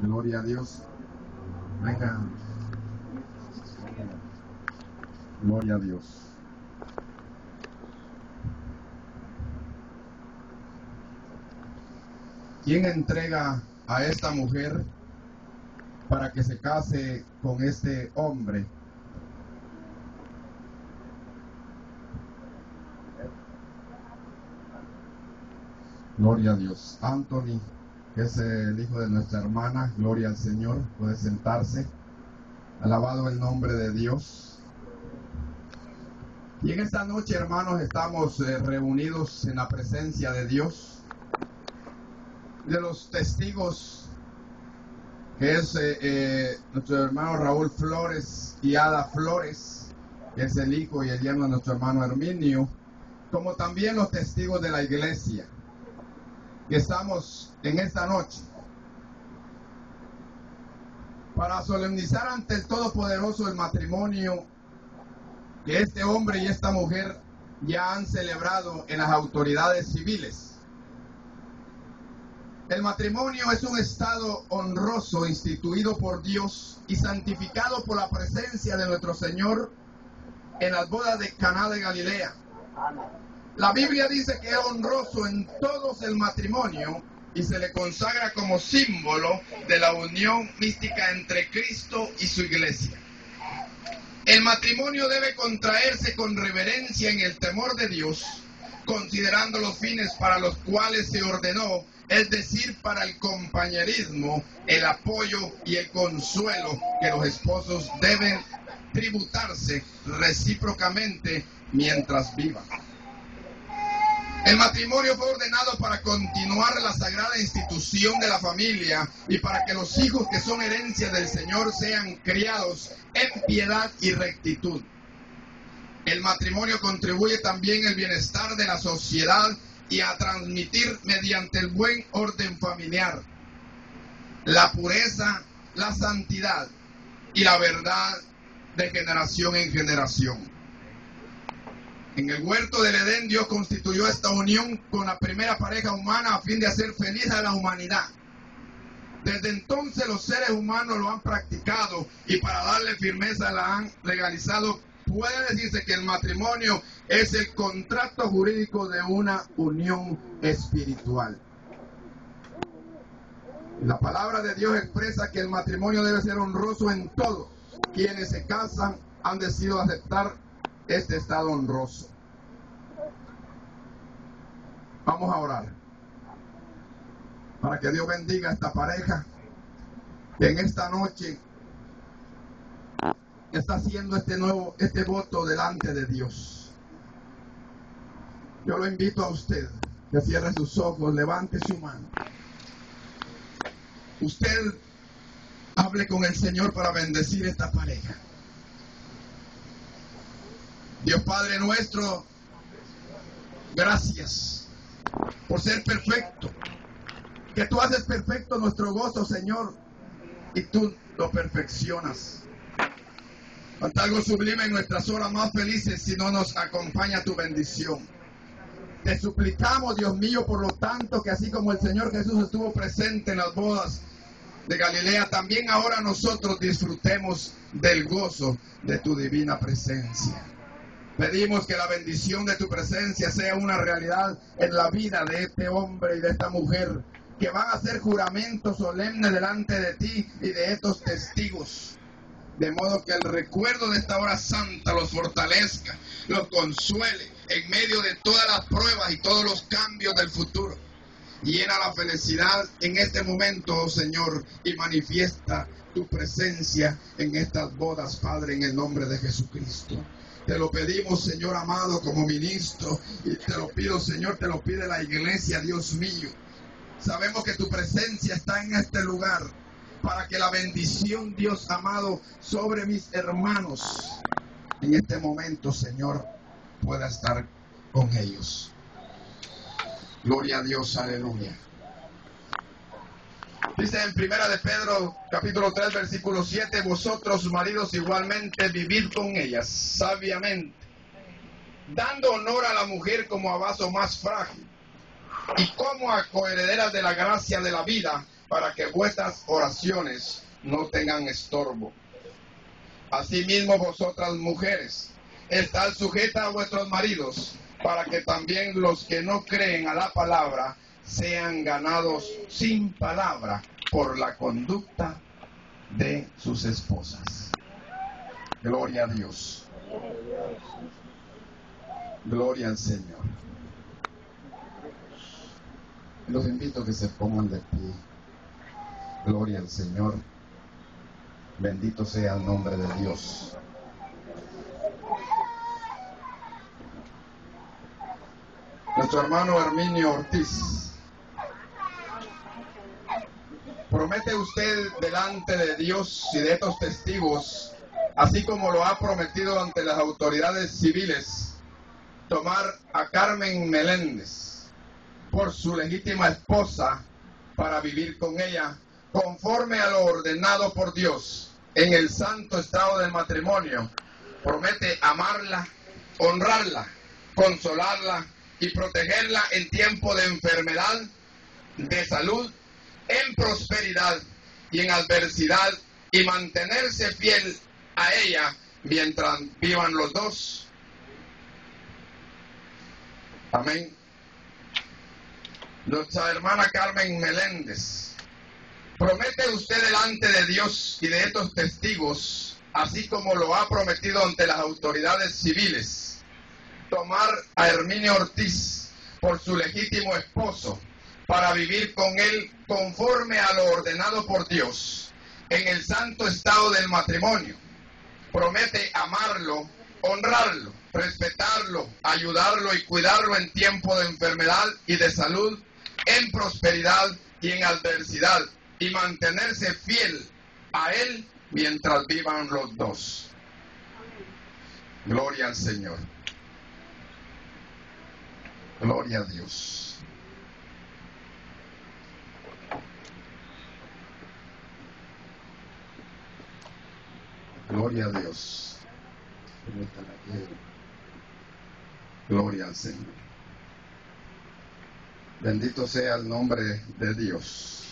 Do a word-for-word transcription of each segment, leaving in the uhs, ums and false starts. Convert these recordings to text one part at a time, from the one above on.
Gloria a Dios. Venga. Gloria a Dios. ¿Quién entrega a esta mujer para que se case con este hombre? Gloria a Dios. Anthony, que es el hijo de nuestra hermana, gloria al Señor, puede sentarse. Alabado el nombre de Dios. Y en esta noche, hermanos, estamos eh, reunidos en la presencia de Dios, de los testigos, que es eh, eh, nuestro hermano Raúl Flores y Ada Flores, que es el hijo y el yerno de nuestro hermano Herminio, como también los testigos de la iglesia, que estamos en esta noche para solemnizar ante el Todopoderoso el matrimonio que este hombre y esta mujer ya han celebrado en las autoridades civiles. El matrimonio es un estado honroso instituido por Dios y santificado por la presencia de nuestro Señor en las bodas de Caná de Galilea. La Biblia dice que es honroso en todos el matrimonio y se le consagra como símbolo de la unión mística entre Cristo y su iglesia. El matrimonio debe contraerse con reverencia en el temor de Dios, considerando los fines para los cuales se ordenó, es decir, para el compañerismo, el apoyo y el consuelo que los esposos deben tributarse recíprocamente mientras vivan. El matrimonio fue ordenado para continuar la sagrada institución de la familia y para que los hijos que son herencia del Señor sean criados en piedad y rectitud. El matrimonio contribuye también al bienestar de la sociedad y a transmitir mediante el buen orden familiar la pureza, la santidad y la verdad de generación en generación. En el huerto del Edén, Dios constituyó esta unión con la primera pareja humana a fin de hacer feliz a la humanidad. Desde entonces los seres humanos lo han practicado y para darle firmeza la han legalizado. Puede decirse que el matrimonio es el contrato jurídico de una unión espiritual. La palabra de Dios expresa que el matrimonio debe ser honroso en todo. Quienes se casan han decidido aceptar este estado honroso. Vamos a orar para que Dios bendiga a esta pareja que en esta noche está haciendo este nuevo, este voto delante de Dios. Yo lo invito a usted que cierre sus ojos, levante su mano. Usted hable con el Señor para bendecir esta pareja. Dios Padre nuestro, gracias por ser perfecto, que tú haces perfecto nuestro gozo, Señor, y tú lo perfeccionas. Falta algo sublime en nuestras horas más felices si no nos acompaña tu bendición. Te suplicamos, Dios mío, por lo tanto, que así como el Señor Jesús estuvo presente en las bodas de Galilea, también ahora nosotros disfrutemos del gozo de tu divina presencia. Pedimos que la bendición de tu presencia sea una realidad en la vida de este hombre y de esta mujer, que van a hacer juramento solemne delante de ti y de estos testigos. De modo que el recuerdo de esta hora santa los fortalezca, los consuele en medio de todas las pruebas y todos los cambios del futuro. Llena la felicidad en este momento, oh Señor, y manifiesta tu presencia en estas bodas, Padre, en el nombre de Jesucristo. Te lo pedimos, Señor amado, como ministro, y te lo pido, Señor, te lo pide la iglesia, Dios mío. Sabemos que tu presencia está en este lugar, para que la bendición, Dios amado, sobre mis hermanos, en este momento, Señor, pueda estar con ellos. Gloria a Dios, aleluya. Dice en primera de Pedro, capítulo tres, versículo siete, vosotros, maridos, igualmente vivid con ellas, sabiamente, dando honor a la mujer como a vaso más frágil, y como a coherederas de la gracia de la vida, para que vuestras oraciones no tengan estorbo. Asimismo vosotras mujeres, estad sujetas a vuestros maridos, para que también los que no creen a la palabra sean ganados sin palabra por la conducta de sus esposas. Gloria a Dios. Gloria al Señor. Los invito a que se pongan de pie. Gloria al Señor. Bendito sea el nombre de Dios. Nuestro hermano Herminio Ortiz, ¿promete usted delante de Dios y de estos testigos, así como lo ha prometido ante las autoridades civiles, tomar a Carmen Meléndez por su legítima esposa para vivir con ella conforme a lo ordenado por Dios en el santo estado del matrimonio? Promete amarla, honrarla, consolarla y protegerla en tiempo de enfermedad, de salud, en prosperidad y en adversidad, y mantenerse fiel a ella mientras vivan los dos. Amén. Nuestra hermana Carmen Meléndez, ¿promete usted delante de Dios y de estos testigos, así como lo ha prometido ante las autoridades civiles, tomar a Herminio Ortiz por su legítimo esposo para vivir con él conforme a lo ordenado por Dios en el santo estado del matrimonio? Promete amarlo, honrarlo, respetarlo, ayudarlo y cuidarlo en tiempo de enfermedad y de salud, en prosperidad y en adversidad, y mantenerse fiel a él mientras vivan los dos. Gloria al Señor. Gloria a Dios. Gloria a Dios. Gloria al Señor. Bendito sea el nombre de Dios.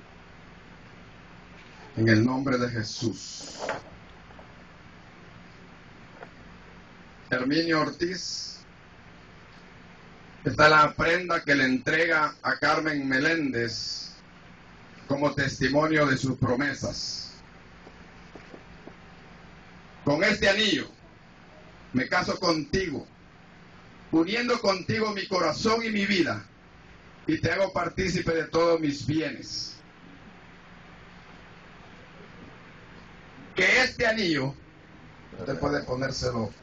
En el nombre de Jesús. Herminio Ortiz, esta es la prenda que le entrega a Carmen Meléndez como testimonio de sus promesas. Con este anillo me caso contigo, uniendo contigo mi corazón y mi vida, y te hago partícipe de todos mis bienes. Que este anillo, usted puede ponérselo.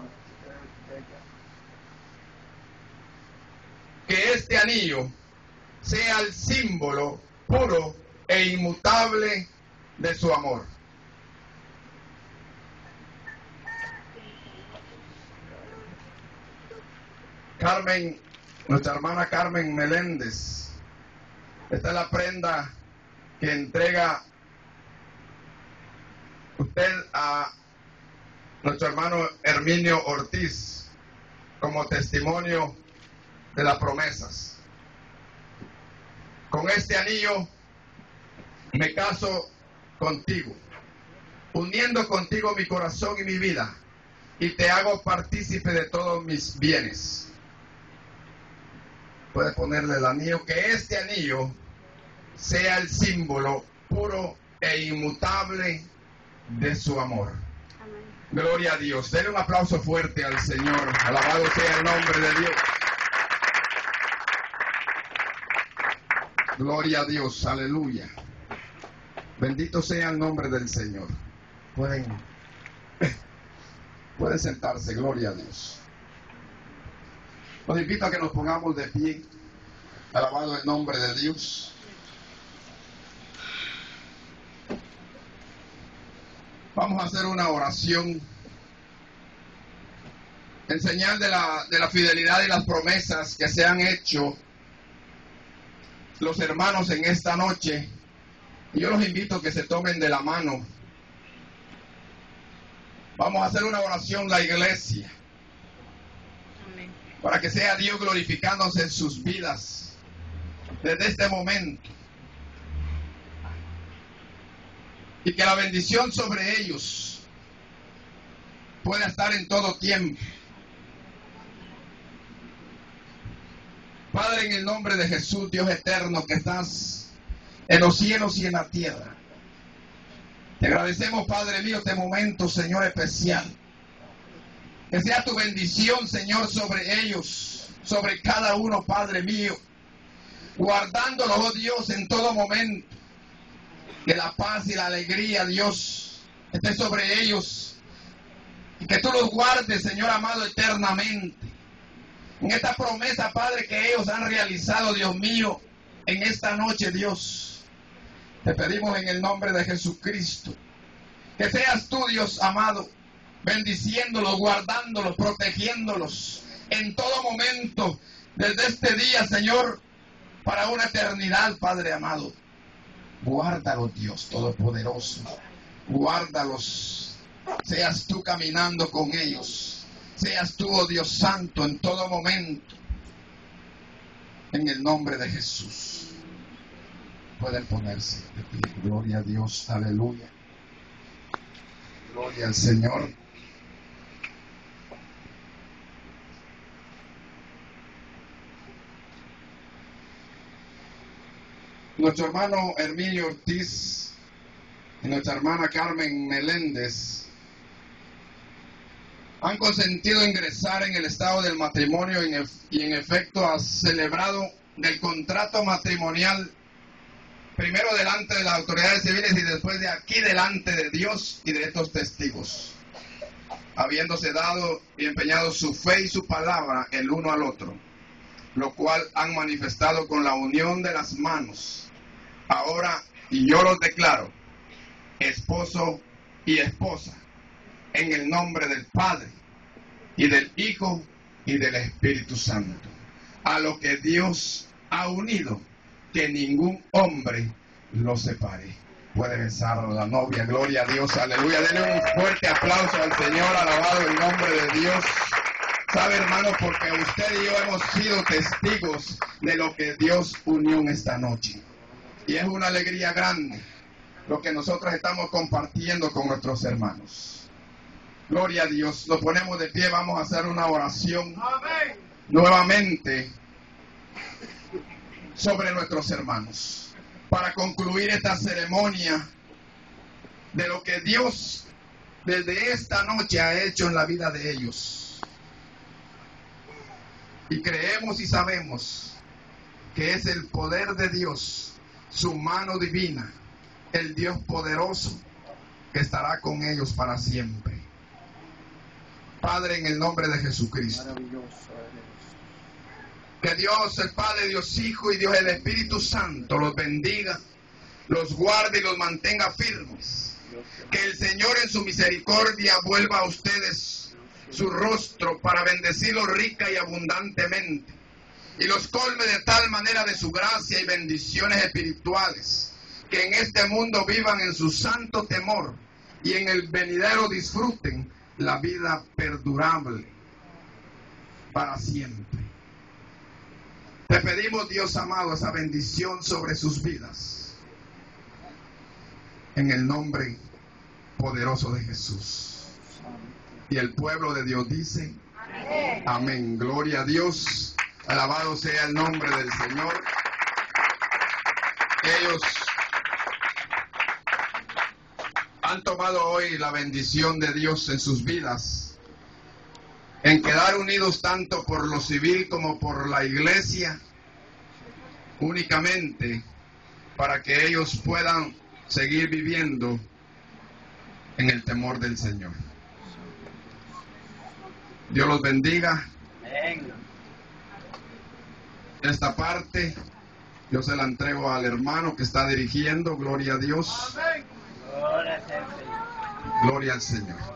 Que este anillo sea el símbolo puro e inmutable de su amor. Carmen, nuestra hermana Carmen Meléndez, esta es la prenda que entrega usted a nuestro hermano Herminio Ortiz como testimonio de las promesas. Con este anillo me caso contigo, uniendo contigo mi corazón y mi vida, y te hago partícipe de todos mis bienes. Puede ponerle el anillo. Que este anillo sea el símbolo puro e inmutable de su amor. Amén. Gloria a Dios. Denle un aplauso fuerte al Señor. Alabado sea el nombre de Dios. Gloria a Dios. Aleluya. Bendito sea el nombre del Señor. Pueden, pueden sentarse. Gloria a Dios. Los invito a que nos pongamos de pie. Alabado el nombre de Dios. Vamos a hacer una oración en señal de la, de la fidelidad y las promesas que se han hecho los hermanos en esta noche. Y yo los invito a que se tomen de la mano. Vamos a hacer una oración la iglesia, para que sea Dios glorificándose en sus vidas desde este momento. y que la bendición sobre ellos pueda estar en todo tiempo. Padre, en el nombre de Jesús, Dios eterno, que estás en los cielos y en la tierra, te agradecemos, Padre mío, este momento, Señor, especial. Que sea tu bendición, Señor, sobre ellos, sobre cada uno, Padre mío, guardándolos, oh Dios, en todo momento. Que la paz y la alegría, Dios, esté sobre ellos, y que tú los guardes, Señor amado, eternamente. En esta promesa, Padre, que ellos han realizado, Dios mío, en esta noche, Dios, te pedimos en el nombre de Jesucristo, que seas tú, Dios amado, bendiciéndolos, guardándolos, protegiéndolos en todo momento, desde este día, Señor, para una eternidad, Padre amado. Guárdalos, Dios Todopoderoso, guárdalos, seas tú caminando con ellos, seas tú, oh Dios Santo, en todo momento, en el nombre de Jesús. Pueden ponerse de pie. Gloria a Dios, aleluya, gloria al Señor. Nuestro hermano Herminio Ortiz y nuestra hermana Carmen Meléndez han consentido ingresar en el estado del matrimonio y en efecto ha celebrado el contrato matrimonial, primero delante de las autoridades civiles y después de aquí delante de Dios y de estos testigos, habiéndose dado y empeñado su fe y su palabra el uno al otro, lo cual han manifestado con la unión de las manos. Ahora, y yo los declaro, esposo y esposa, en el nombre del Padre, y del Hijo, y del Espíritu Santo. A lo que Dios ha unido, que ningún hombre lo separe. Puede besar a la novia, gloria a Dios, aleluya. Denle un fuerte aplauso al Señor, alabado el nombre de Dios. Sabe, hermano, porque usted y yo hemos sido testigos de lo que Dios unió en esta noche. Y es una alegría grande lo que nosotros estamos compartiendo con nuestros hermanos. Gloria a Dios. Nos ponemos de pie, vamos a hacer una oración. Amén. Nuevamente sobre nuestros hermanos, para concluir esta ceremonia de lo que Dios desde esta noche ha hecho en la vida de ellos. Y creemos y sabemos que es el poder de Dios, su mano divina, el Dios poderoso que estará con ellos para siempre. Padre, en el nombre de Jesucristo, que Dios el Padre, Dios Hijo y Dios el Espíritu Santo los bendiga, los guarde y los mantenga firmes. Que el Señor en su misericordia vuelva a ustedes su rostro para bendecirlos rica y abundantemente, y los colme de tal manera de su gracia y bendiciones espirituales, que en este mundo vivan en su santo temor y en el venidero disfruten la vida perdurable para siempre. Te pedimos, Dios amado, esa bendición sobre sus vidas, en el nombre poderoso de Jesús. Y el pueblo de Dios dice, amén. Amén. Gloria a Dios. Alabado sea el nombre del Señor. Ellos han tomado hoy la bendición de Dios en sus vidas, en quedar unidos tanto por lo civil como por la iglesia, únicamente para que ellos puedan seguir viviendo en el temor del Señor. Dios los bendiga. Esta parte yo se la entrego al hermano que está dirigiendo. Gloria a Dios. Gloria al Señor.